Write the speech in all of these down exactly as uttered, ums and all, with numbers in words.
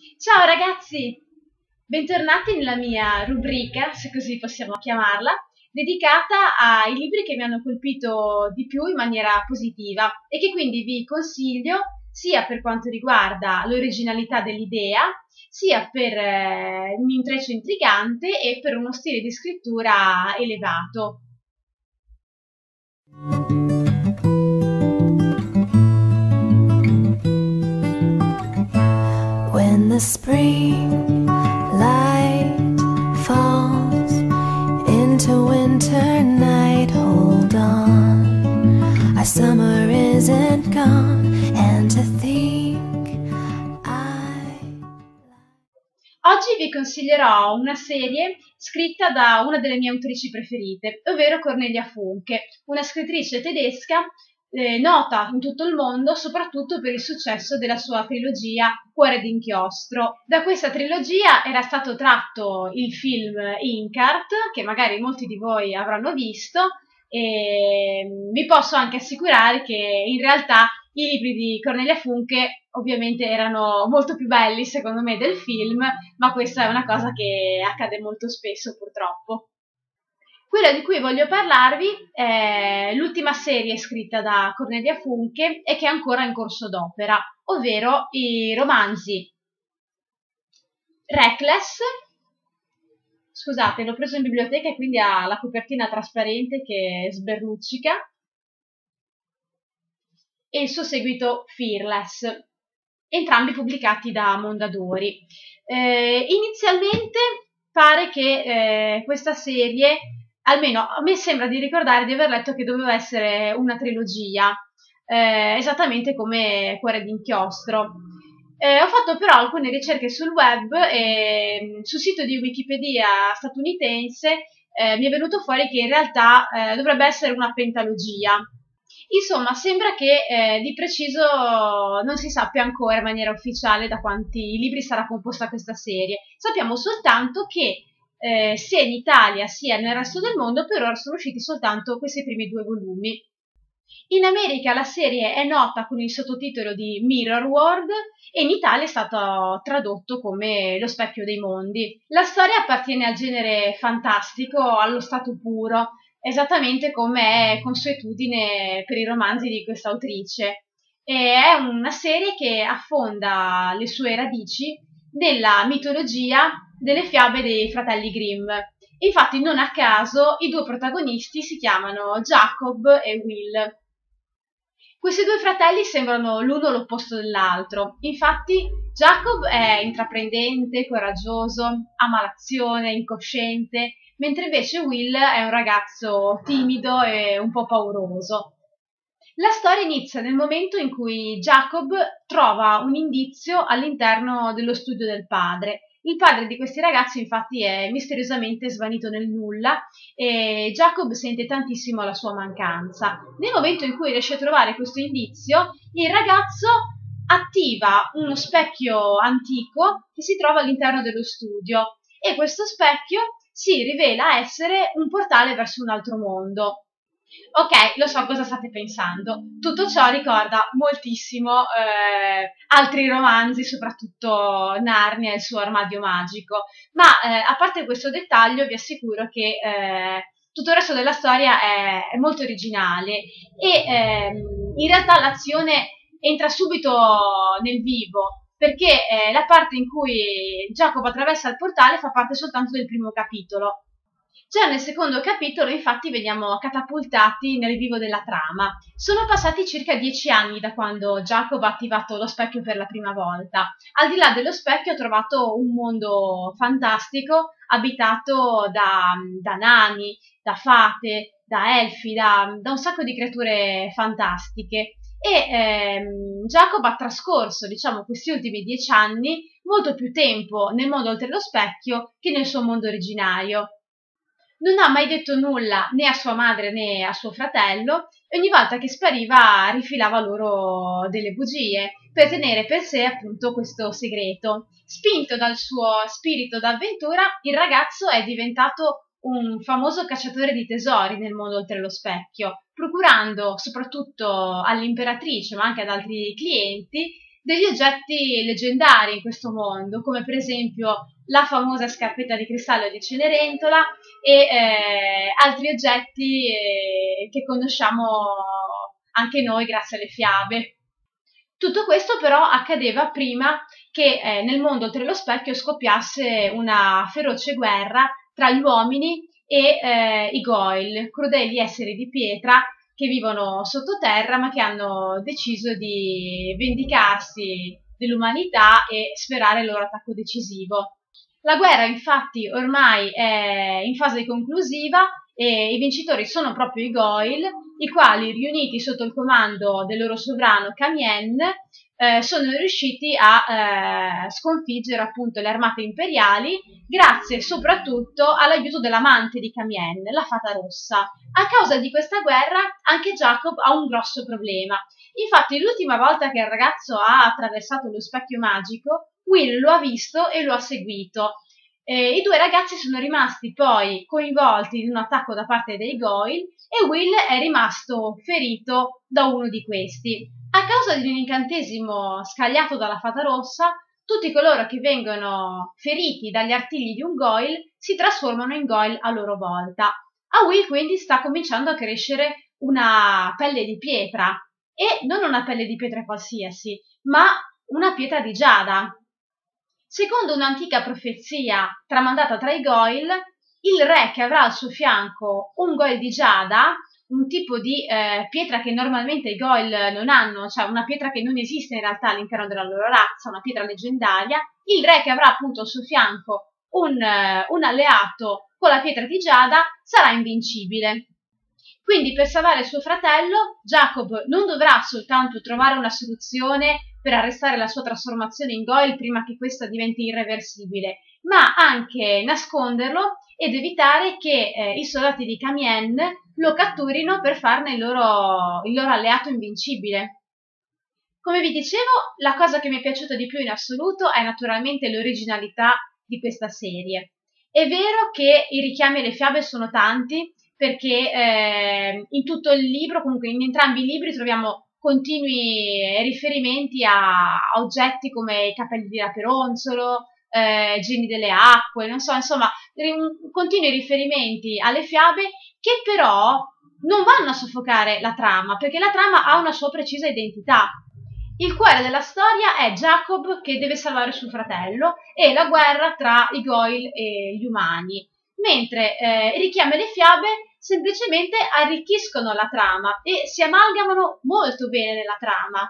Ciao ragazzi, bentornati nella mia rubrica, se così possiamo chiamarla, dedicata ai libri che mi hanno colpito di più in maniera positiva e che quindi vi consiglio sia per quanto riguarda l'originalità dell'idea, sia per eh, un intreccio intrigante e per uno stile di scrittura elevato. When the spring light falls into winter night, hold on, our summer isn't gone, and to think I... Oggi vi consiglierò una serie scritta da una delle mie autrici preferite, ovvero Cornelia Funke, una scrittrice tedesca eh, nota in tutto il mondo soprattutto per il successo della sua trilogia Cuore d'inchiostro. Da questa trilogia era stato tratto il film Inkart, che magari molti di voi avranno visto, e vi posso anche assicurare che in realtà i libri di Cornelia Funke ovviamente erano molto più belli secondo me del film, ma questa è una cosa che accade molto spesso purtroppo. Quella di cui voglio parlarvi è l'ultima serie scritta da Cornelia Funke e che è ancora in corso d'opera, ovvero i romanzi Reckless. Scusate, l'ho preso in biblioteca e quindi ha la copertina trasparente che sberluccica, e il suo seguito Fearless, entrambi pubblicati da Mondadori. Eh, inizialmente pare che eh, questa serie, almeno a me sembra di ricordare di aver letto che doveva essere una trilogia, eh, esattamente come Cuore d'inchiostro. Eh, ho fatto però alcune ricerche sul web e sul sito di Wikipedia statunitense eh, mi è venuto fuori che in realtà eh, dovrebbe essere una pentalogia. Insomma, sembra che eh, di preciso non si sappia ancora in maniera ufficiale da quanti libri sarà composta questa serie. Sappiamo soltanto che eh, sia in Italia sia nel resto del mondo per ora sono usciti soltanto questi primi due volumi. In America la serie è nota con il sottotitolo di Mirror World e in Italia è stato tradotto come Lo specchio dei mondi. La storia appartiene al genere fantastico, allo stato puro, esattamente come è consuetudine per i romanzi di questa autrice. E è una serie che affonda le sue radici nella mitologia delle fiabe dei fratelli Grimm. Infatti, non a caso, i due protagonisti si chiamano Jacob e Will. Questi due fratelli sembrano l'uno l'opposto dell'altro. Infatti, Jacob è intraprendente, coraggioso, ama l'azione, incosciente, mentre invece Will è un ragazzo timido e un po' pauroso. La storia inizia nel momento in cui Jacob trova un indizio all'interno dello studio del padre. Il padre di questi ragazzi infatti è misteriosamente svanito nel nulla e Jacob sente tantissimo la sua mancanza. Nel momento in cui riesce a trovare questo indizio, il ragazzo attiva uno specchio antico che si trova all'interno dello studio e questo specchio si rivela essere un portale verso un altro mondo. Ok, lo so cosa state pensando. Tutto ciò ricorda moltissimo eh, altri romanzi, soprattutto Narnia e il suo armadio magico. Ma eh, a parte questo dettaglio, vi assicuro che eh, tutto il resto della storia è, è molto originale e ehm, in realtà l'azione entra subito nel vivo, perché eh, la parte in cui Giacomo attraversa il portale fa parte soltanto del primo capitolo. Già nel secondo capitolo, infatti, veniamo catapultati nel vivo della trama. Sono passati circa dieci anni da quando Jacob ha attivato lo specchio per la prima volta. Al di là dello specchio ha trovato un mondo fantastico abitato da, da nani, da fate, da elfi, da, da un sacco di creature fantastiche. E ehm, Jacob ha trascorso, diciamo, questi ultimi dieci anni molto più tempo nel mondo oltre lo specchio che nel suo mondo originario. Non ha mai detto nulla né a sua madre né a suo fratello e ogni volta che spariva rifilava loro delle bugie per tenere per sé appunto questo segreto. Spinto dal suo spirito d'avventura, il ragazzo è diventato un famoso cacciatore di tesori nel mondo oltre lo specchio, procurando soprattutto all'imperatrice ma anche ad altri clienti degli oggetti leggendari in questo mondo, come per esempio la famosa scarpetta di cristallo di Cenerentola e eh, altri oggetti eh, che conosciamo anche noi grazie alle fiabe. Tutto questo però accadeva prima che eh, nel mondo oltre lo specchio scoppiasse una feroce guerra tra gli uomini e eh, i Goyle, crudeli esseri di pietra che vivono sottoterra ma che hanno deciso di vendicarsi dell'umanità e sferrare il loro attacco decisivo. La guerra infatti ormai è in fase conclusiva e i vincitori sono proprio i Goyle, i quali, riuniti sotto il comando del loro sovrano Camien, eh, sono riusciti a eh, sconfiggere appunto le armate imperiali, grazie soprattutto all'aiuto dell'amante di Camien, la Fata Rossa. A causa di questa guerra anche Jacob ha un grosso problema. Infatti l'ultima volta che il ragazzo ha attraversato lo specchio magico, Will lo ha visto e lo ha seguito. Eh, I due ragazzi sono rimasti poi coinvolti in un attacco da parte dei Goyle e Will è rimasto ferito da uno di questi. A causa di un incantesimo scagliato dalla Fata Rossa, tutti coloro che vengono feriti dagli artigli di un Goyle si trasformano in Goyle a loro volta. A Will quindi sta cominciando a crescere una pelle di pietra, e non una pelle di pietra qualsiasi, ma una pietra di giada. Secondo un'antica profezia tramandata tra i Goyle, il re che avrà al suo fianco un Goyle di giada, un tipo di eh, pietra che normalmente i Goyle non hanno, cioè una pietra che non esiste in realtà all'interno della loro razza, una pietra leggendaria, il re che avrà appunto al suo fianco un, uh, un alleato con la pietra di giada sarà invincibile. Quindi per salvare suo fratello, Jacob non dovrà soltanto trovare una soluzione per arrestare la sua trasformazione in Goyle prima che questa diventi irreversibile, ma anche nasconderlo ed evitare che eh, i soldati di Camien lo catturino per farne il loro, il loro alleato invincibile. Come vi dicevo, la cosa che mi è piaciuta di più in assoluto è naturalmente l'originalità di questa serie. È vero che i richiami alle fiabe sono tanti, perché eh, in tutto il libro, comunque in entrambi i libri, troviamo continui riferimenti a, a oggetti come i capelli di Raperonzolo, eh, geni delle acque, non so, insomma, continui riferimenti alle fiabe che però non vanno a soffocare la trama, perché la trama ha una sua precisa identità. Il cuore della storia è Jacob che deve salvare suo fratello e la guerra tra i Goyle e gli umani, mentre eh, i richiami alle fiabe semplicemente arricchiscono la trama e si amalgamano molto bene nella trama.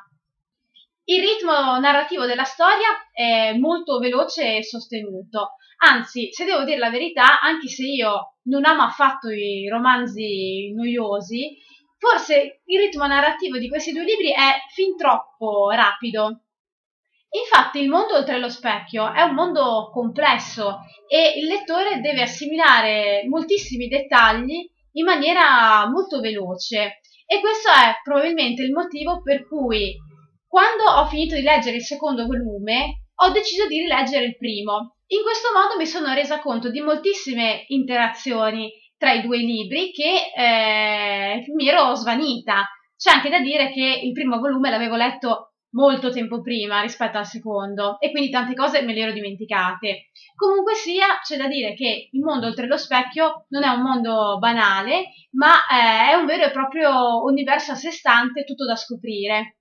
Il ritmo narrativo della storia è molto veloce e sostenuto, anzi, se devo dire la verità, anche se io non amo affatto i romanzi noiosi, forse il ritmo narrativo di questi due libri è fin troppo rapido. Infatti il mondo oltre lo specchio è un mondo complesso e il lettore deve assimilare moltissimi dettagli in maniera molto veloce, e questo è probabilmente il motivo per cui quando ho finito di leggere il secondo volume ho deciso di rileggere il primo. In questo modo mi sono resa conto di moltissime interazioni tra i due libri che eh, mi ero svanita. C'è anche da dire che il primo volume l'avevo letto molto tempo prima rispetto al secondo e quindi tante cose me le ero dimenticate. Comunque sia, c'è da dire che il mondo oltre lo specchio non è un mondo banale, ma eh, è un vero e proprio universo a sé stante, tutto da scoprire.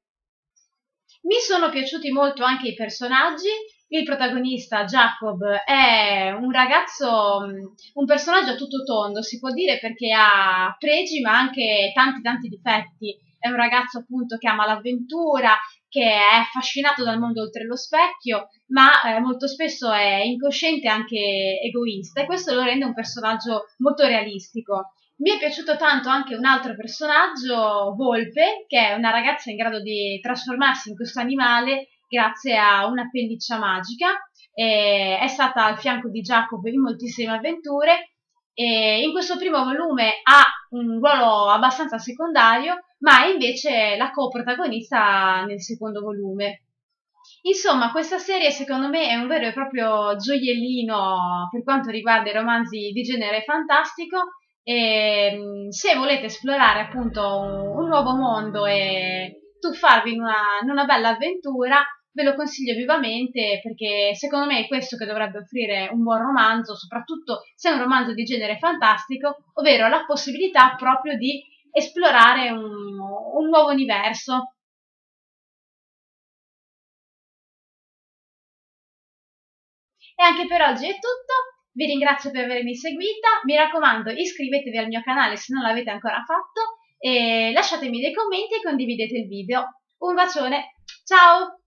Mi sono piaciuti molto anche i personaggi. Il protagonista, Jacob, è un ragazzo, un personaggio a tutto tondo, si può dire, perché ha pregi ma anche tanti tanti difetti. È un ragazzo appunto che ama l'avventura, che è affascinato dal mondo oltre lo specchio, ma eh, molto spesso è incosciente e anche egoista, e questo lo rende un personaggio molto realistico. Mi è piaciuto tanto anche un altro personaggio, Volpe, che è una ragazza in grado di trasformarsi in questo animale grazie a una pelliccia magica. E è stata al fianco di Jacob in moltissime avventure, e in questo primo volume ha un ruolo abbastanza secondario, ma è invece la coprotagonista nel secondo volume. Insomma, questa serie secondo me è un vero e proprio gioiellino per quanto riguarda i romanzi di genere fantastico, e se volete esplorare appunto un, un nuovo mondo e tuffarvi in una, in una bella avventura, ve lo consiglio vivamente, perché secondo me è questo che dovrebbe offrire un buon romanzo, soprattutto se è un romanzo di genere fantastico, ovvero la possibilità proprio di esplorare un, un nuovo universo. E anche per oggi è tutto, vi ringrazio per avermi seguita, mi raccomando iscrivetevi al mio canale se non l'avete ancora fatto e lasciatemi dei commenti e condividete il video. Un bacione, ciao!